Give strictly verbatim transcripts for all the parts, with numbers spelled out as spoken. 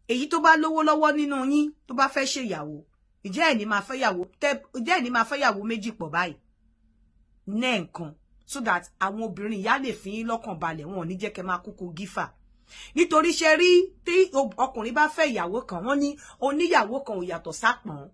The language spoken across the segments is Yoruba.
èyí tó bá lówó lọ́wọ́ nínú yín tó bá fẹ́ ṣe ìyàwó ìjẹ́ ẹ̀ ní máa fẹ́ yàwó tẹ́ ìjẹ́ ẹ̀ ní máa fẹ́ yàwó méjì pọ̀ báyìí nẹ́ẹ̀kan so that àwọn obìnrin ìyá lè fi yín lọ́kàn balẹ̀ wọn ò ní jẹ́ kẹ́ máa kúkú gífà nítorí ṣe rí tí ọkùnrin bá fẹ́ ìyàwó kan wọ́n ní oníyàwó kan ò yàtọ̀ sápọ̀n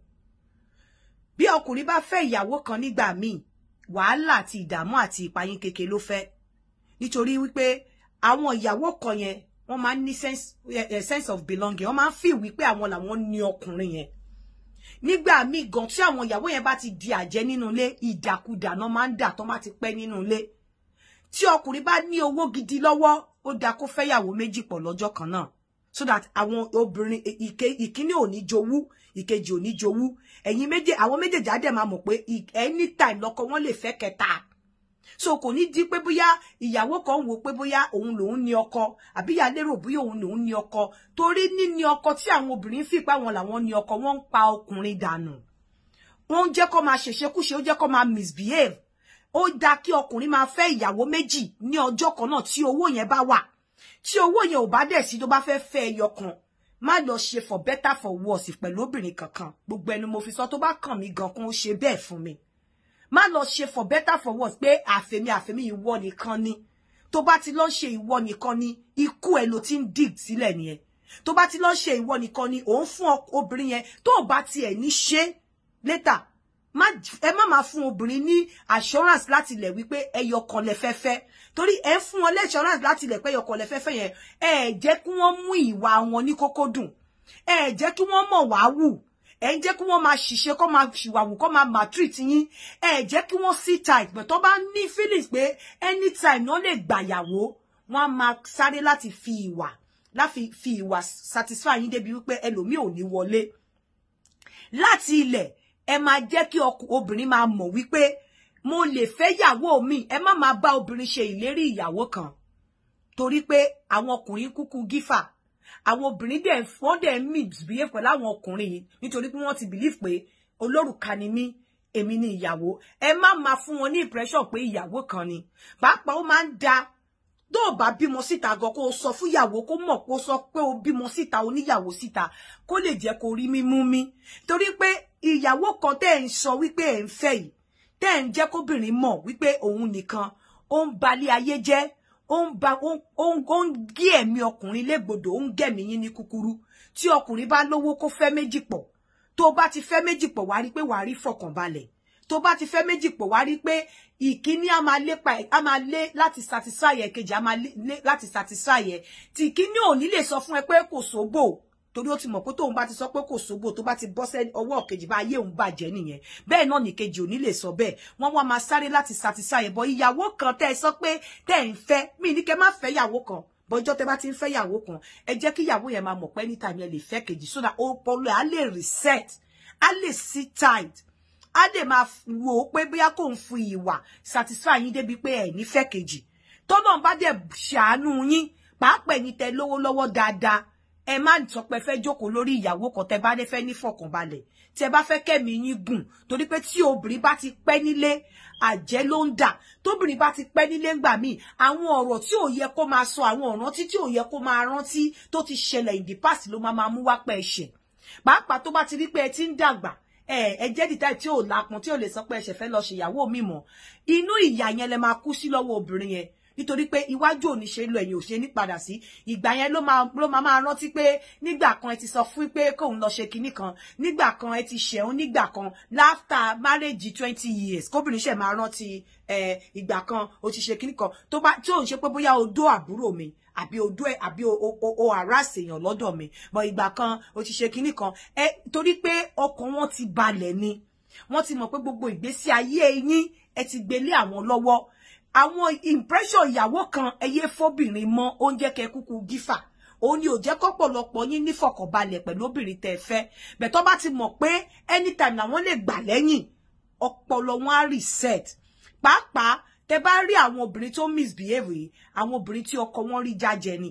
bí ọkùnrin bá fẹ́ ìyàwó kan nígbà míì wàhálà àti ìdààmú àti ìpayín keke ló fẹ́ nítorí wípé àwọn ìyàwó kan yẹn wọ́n máa ń ní sense, uh, sense of belonging wọ́n máa ń feel wípé àwọn làwọn ní ọkùnrin yẹn nígbà míì gan tí àwọn ìyàwó yẹn bá ti di àjẹ́ nínú ilé ìdàkudà náà máa ń dà tó máa ti pẹ́ nínú ilé tí ọkùnrin bá ní owó gidi lọ́wọ́ ó dá kó fẹ́yàwó méjì pọ̀ lọ́jọ́ kan náà so that àwọn obìnrin ìkíní ò ní jowú ìkejì ò ní jowú ẹ̀yin méje àwọn méjèèjì á dẹ̀ máa mọ̀ pé anytime lọ́kọ wọn lè fẹ́ kẹta so kò ní di pé bóyá ìyàwó kan wò pé bóyá òun lòun ní ọkọ àbí ìyá lérò bóyá òun lòun ní ọkọ torí níní ọkọ tí àwọn obìnrin fi pa wọn làwọn ní ọkọ wọn ń pa ọkùnrin dànù wọn ń jẹ́ kó máa ṣèṣekúṣe ó jẹ́ kó máa misbehave ó dá kí ọkùnrin máa fẹ́ ìyàwó méjì ní ọjọ́ kan náà tí owó yẹn bá wà tí owó yẹn ò bá dẹ̀ sí tó bá fẹ́ fẹ́ ẹyọ kan má lọ ṣe for better for worse pẹ̀lú obìnrin kankan gbogbo ẹnu mo fi sọ tó bá kàn mí gan kó ó ṣe bẹ́ẹ̀ fún mi má lọ ṣe for better for worse pé àfẹ̀mí àfẹ̀mí ìwọ nìkan ni tó bá ti lọ ṣe ìwọ nìkan ni ikú ẹ ló ti ń dig sílẹ̀ nìyẹn tó bá ti lọ ṣe ìwọ nìkan ni òun fún obìnrin yẹn tó bá tiẹ̀ ní ṣe later má ẹ má máa fún obìnrin ní assurance láti lẹ̀ wípé ẹyọ kan lẹ fẹ́ fẹ́ torí ẹ ń fún wọn lẹ assurance láti lẹ̀ pé ẹyọ kan lẹ fẹ́ fẹ́ yẹn ẹ jẹ́ kí wọ́n mú ìwà wọn ní kókó dùn ẹ jẹ́ kí wọ́n mọ̀ wá wù ẹ jẹ́ kí wọ́n máa ṣiṣẹ́ kó máa ṣìwàwù kó máa maltreat yín ẹ jẹ́ kí wọ́n sit tight but tó bá ní feelings pé anytime náà lè gbàyàwó wọ́n á máa sáré láti fi ìwà láti fi ìwà satisfy yín débi wípé ẹlòmíì ò ní wọlé láti ilẹ̀ ẹ máa jẹ́ kí obìnrin máa mọ̀ wípé mo lè fẹ́ yàwó mi ẹ má máa bá obìnrin ṣe ìlérí ìyàwó kan torí pé àwọn ọkùnrin kúkú gífà àwọn obìnrin dẹ̀ wọ́n dẹ̀ misbehave pẹ̀lú àwọn ọkùnrin yìí nítorí pé wọ́n ti believe pé olórùka ni mí èmi ni ìyàwó ẹ má máa fún wọn ní impression pé ìyàwó kan ni pàápàá ó máa ń da tó o bá bímọ síta gan kó o sọ fún ìyàwó kó mọ̀ kó sọ pé o bímọ síta oníyàwó síta kó lè jẹ́ kó rí mímú mi torí pé ìyàwó kan tẹ́ ẹ̀ ń sọ wípé ẹ̀ ń fẹ́ yìí tẹ́ ẹ̀ ń jẹ́ kóbìnrin mọ̀ wípé òun nìkan ó ń balẹ̀ ayé jẹ́ ó ń ba ó ń gé ẹ̀mí ọkùnrin légbodò ó ń gẹ̀mí yín ní kúkúrú tí ọkùnrin bá lówó kó fẹ́ méjì pọ̀ tó bá ti fẹ́ méjì pọ̀ wá rí pé wàá rí fọkànbalẹ̀ tó bá ti fẹ́ méjì pọ̀ wá rí pé ìkíní a máa lé pa a máa lé láti satisfy ẹ kejì a máa lé láti satisfy ẹ tí ìkíní ò ní lè sọ fún ẹ pé kò sóbò torí ó ti mọ̀ pé tóun bá ti sọ pé kò sóbò tó bá ti bọ́ sẹ́ ọwọ́ kejì bá ayé òun bàjẹ́ nìyẹn bẹ́ẹ̀ náà ní kejì ò ní lè sọ bẹ́ẹ̀ wọ́n wá máa sáré láti satisfy ẹ bọ́ ìyàwó kan tẹ́ ẹ sọ pé tẹ́ ẹ ń fẹ́ mí ní kẹ́ má fẹ́ ìyàwó kan bọ́jọ́ tẹ́ bá ti ń fẹ́ ìyàwó kan ẹ jẹ́ kí ìyàwó yẹn máa mọ̀ pé anytime ẹ lè fẹ́ kejì so that ọpọlọ á lè reset á lè sit tight á lè máa wò ó pé bóyá kò ń fi ìwà satisfy yín débi pé ẹ ní fẹ́ kejì tọ́nà bá dẹ̀ ṣàánú yín pàápàá ẹ̀yin tẹ́ lówó lọ́wọ́ dáadáa ẹ má sọ pé fẹ́ jókòó lórí ìyàwó kan tẹ́ bá dé fẹ́ ní fọkànbalẹ̀ tẹ́ bá fẹ́ kẹ́mi yín gùn torí pé tí obìnrin bá ti pẹ́ nílé àjẹ́ ló ń dà tóbìnrin bá ti pẹ́ nílé ńgbà míì àwọn ọ̀rọ̀ tí ò yẹ kó máa sọ àwọn ọ̀rántí tí ò yẹ kó máa rántí tó ti ṣẹlẹ̀ in the past ló máa máa mú wá pẹ́ ẹ̀ṣẹ̀ pàápàá tó bá ti rí pé ẹ ti ń dàgbà ẹ ẹ jẹ́ dìtà tí ò lápọn tí ò lè sọ pé ẹ̀ṣẹ̀ fẹ́ lọ ṣèyàwó mi mọ́ inú ìyà yẹn lẹ máa kú sí lọ́wọ́ obìnrin yẹn nítorí pé iwájú òní ṣe lọ ẹ̀yìn ò ṣe ní padà sí ìgbà yẹn ló máa ló máa máa rántí pé nígbà kan ẹ ti sọ fún pé kóun lọ ṣe kinní kan nígbà kan ẹ ti ṣẹ̀hún nígbà kan láfta marriage twenty years kóbìnrin ṣe máa rántí ẹ ìgbà kan ó ti ṣe kinní kan tó bá tí òun ṣe pé bóyá odó àbúrò mi àbí odó ẹ àbí o harass èèyàn lọ́dọ̀ mi bọ̀ ìgbà kan ó ti ṣe kinní kan ẹ torí pé ọkàn wọn ti balẹ̀ ni wọ́n ti mọ̀ pé gbogbo ìgbésí ayé yín ẹ ti gbélé àwọn lọ́wọ́ àwọn impression ìyàwó kan ẹyẹ fóbìnrin mọ oúnjẹ kẹ kúkú gífà òun ni ò jẹ́ kọ́pọ̀lọpọ̀ yín ní fọkànbalẹ̀ pẹ̀lú obìnrin tẹ́ fẹ́ bẹ́ẹ̀ tó bá ti mọ̀ pé anytime làwọn lè gbà lẹ́yìn ọpọlọ wọn á reset pàápàá tẹ́ bá rí àwọn obìnrin tó misbehave yìí àwọn obìnrin tí ọkọ wọn rí jájẹ ni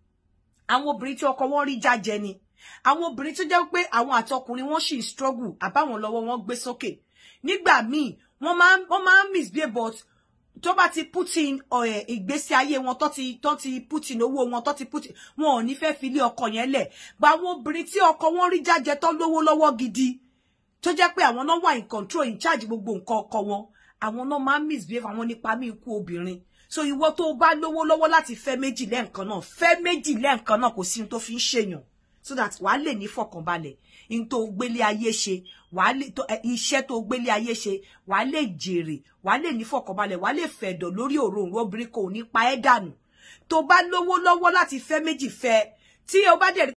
àwọn obìnrin tí ọkọ wọn rí jájẹ ni àwọn obìnrin tó jẹ́ pé àwọn àtọkùnrin wọn sì struggle àbáwọn lọ́wọ́ wọn gbé sókè nígbà míì wọ́n máa wọ́n máa misbehave but tó bá ti putin ìgbésí ayé wọn tó ti tó ti putin owó wọn tó ti putin wọn ò ní fẹ́ fi ilé ọkọ yẹn lẹ̀ gba àwọn obìnrin tí ọkọ wọn rí jájẹ tó lówó lọ́wọ́ gidi tó jẹ́ pé àwọn náà wà in control in charge gbogbo nǹkan ọkọ wọn àwọn náà máa misbehave àwọn nípa mí ikú obìnrin so ìwọ tó bá lówó lọ́wọ́ láti fẹ́ méjì lẹ́ẹ̀kan náà fẹ́ méjì lẹ́ẹ̀kan náà kò sí ohun tó fi ń ṣèyàn so that wàá lè ní fọkànbalẹ̀ in tó gbélé ayé ṣe wàá lè tó iṣẹ́ tó gbélé ayé ṣe wàá lè jèrè wàá lè ní fọkànbalẹ̀ wàá lè fẹ̀dọ̀ lórí òróǹro obìnrin kò ní pa ẹ́ dànù tó bá lówó lọ́wọ́ láti fẹ́ méjì fẹ́ tí o bá dẹ̀